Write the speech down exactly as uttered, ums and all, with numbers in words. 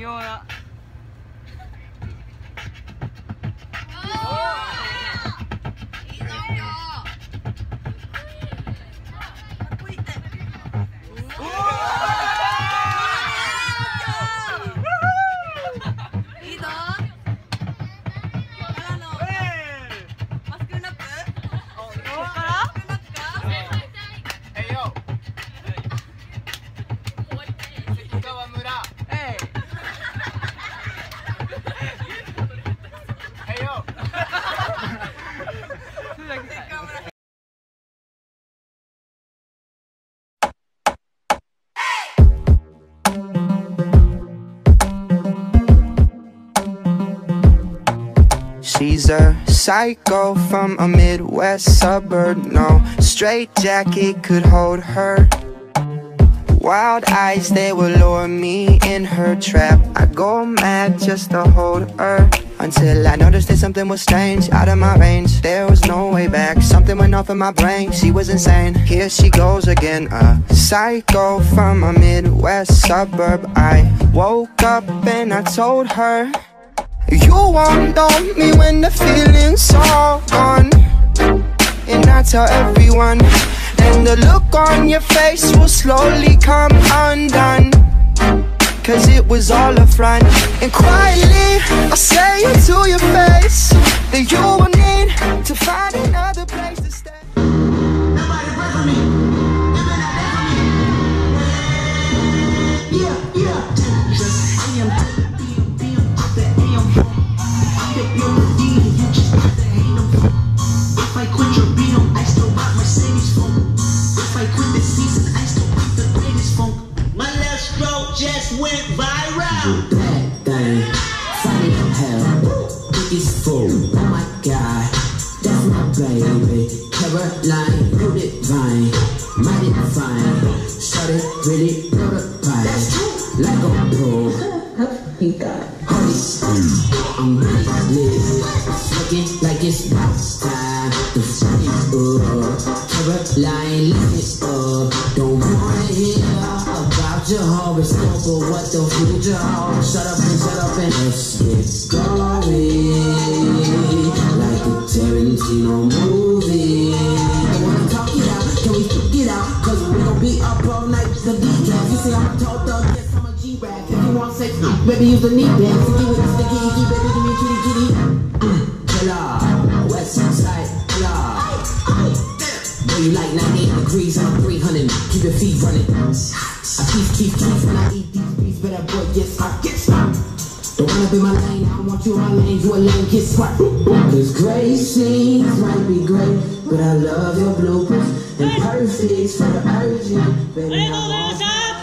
妙な。 She's a psycho from a Midwest suburb. No straitjacket could hold her. Wild eyes, they will lure me in her trap. I go mad just to hold her, until I noticed that something was strange, out of my range. There was no way back, something went off in my brain. She was insane, here she goes again. A psycho from a Midwest suburb. I woke up and I told her, you won't know me when the feeling's all gone. And I tell everyone, and the look on your face will slowly come undone, cause it was all a front. And quietly I'll say it to your face, that you will need to find another place to stay. Everybody pray for me. Yeah, yeah. I am if I quit your beat, I still rock Mercedes phone. If I quit this season, I still rock the greatest phone. My left stroke just went viral. Bad thing, funny from hell. Biggest fool, oh my god, that's my baby. Caroline, you divine, mighty fine. Started really know the price, like a pro. You got I'm really lit, looking like it's box time. The sun is up, Caroline, lift it up. Don't wanna hear about your horoscope or what the future holds. Shut up and shut up and let's get going, like a Tarantino movie. I wanna talk it out, can we talk it out? Cause we gon' be up all night, the decaf. You say I'm a tall thug, yes I'm a G-Rag. If you want sex, baby use the knee dance. If you with the sticky, icky, baby give me kitty kitty. Killer, west side, killer. Boy you like ninety-eight degrees and I'm three hundred. Keep your feet running. I keep, keep, keep when I eat these beats. Better boy, yes I get stuck. Don't wanna be my lane, I want you in my lane. You a lane, get swat. Cause great scenes might be great, but I love your bloopers and perfects for the urgent. Baby, I want